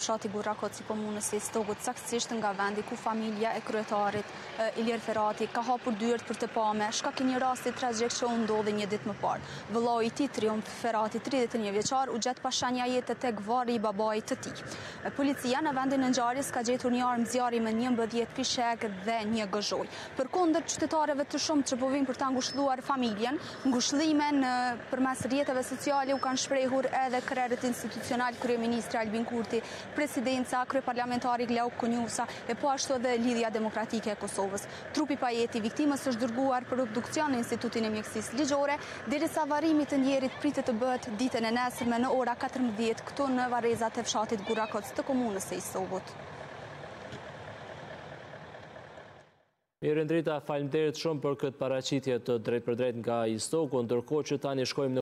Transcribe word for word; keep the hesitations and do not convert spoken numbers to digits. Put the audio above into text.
fshati Gurrakoc i komunës së Stogut, saktësisht nga vendi ku familja e kryetarit Ilir Ferati ka hapur dyert për të pame, shkak i një rasti tragjik që u ndodhi një ditë më parë. Vëllai i tij, Triumf Ferati, tridhjetë e një vjeçar, u gjet pa shenja jete tek varri i babait të tij. Policia në vendin e ngjarjes ka gjetur një armë zjarri me njëmbëdhjetë fishek dhe një gëzhoj. Përkundër qytetarëve të shumtë që po vinë për ta ngushëlluar familjen, ngushëllimen përmes rrjeteve sociale u kanë shprehur edhe krerët institucional, kryeministri Albin Kurti, presidenca, kryeparlamentari Glauk Konjusa e po ashtu edhe Lidhja Demokratike e Kosovës. Trupi pa jetë i viktimës është dërguar për obduksion në Institutin e Mjekësisë Ligjore, derisa varrimi i të ndjerit pritet të bëhet ditën e nesërme në ora katërmbëdhjetë këtu në varrezat e fshatit Gurrakoc të komunës së Stogut. Mirë Ndrita, faleminderit shumë për këtë paraqitje të drejtpërdrejtë nga Stoku, ndërkohë që tani shkojmë në